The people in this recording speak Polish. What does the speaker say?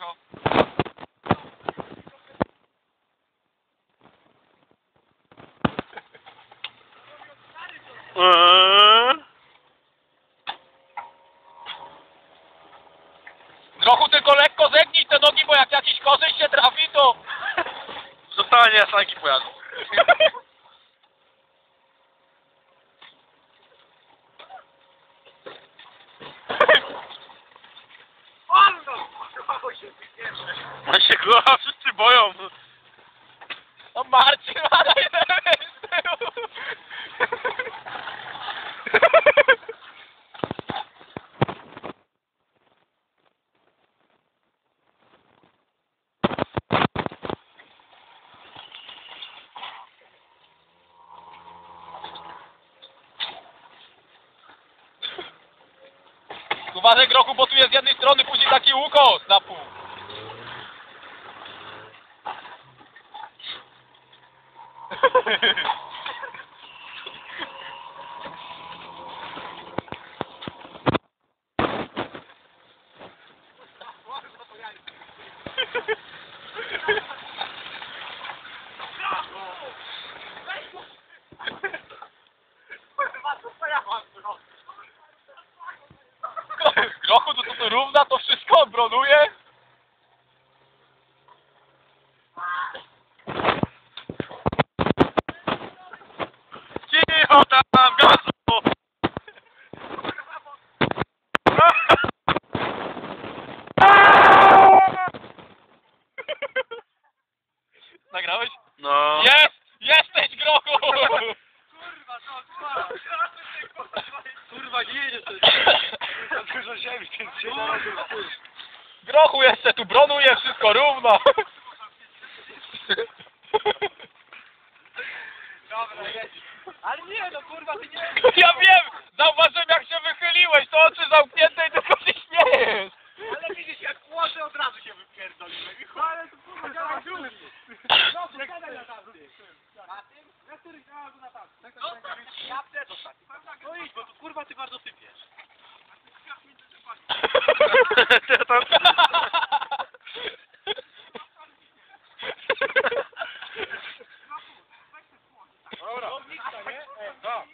cicho. Grochu, tylko lekko zegnij te nogi, bo jak jakiś kozyś się trafi, to... Zostanie jasanki pojazdu. On się kurwa wszyscy boją. No Marcin ma najlepiej z tyłu. Uważaj, Grochu, bo tu jest z jednej strony później taki ukos na pół. Grochu, to tu równa, to wszystko odbronuje. Cicho tam, gazu! Nagrałeś? No. Jest! Jesteś, Grochu! Kurwa, to kurwa, nie jedziesz to dużo ziemi, więc się narodził. Grochu jeszcze tu bronuje, wszystko równo. Dobra, jedź. Ale nie, no kurwa, ty nie... Ja wiem! Zauważyłem, jak się wychyliłeś, to oczy zamknięte i tylko się śmiejesz. Ale widzisz, jak płoszę, od razu się wypierdoliłem. Ale to kurwa, działaj drugi. No, gadaj na tamty. Na tym? Na których działał na tamty. Ja chcę dostać. No idź, bo tu kurwa ty bardzo sypiesz. Dobra, nie? No.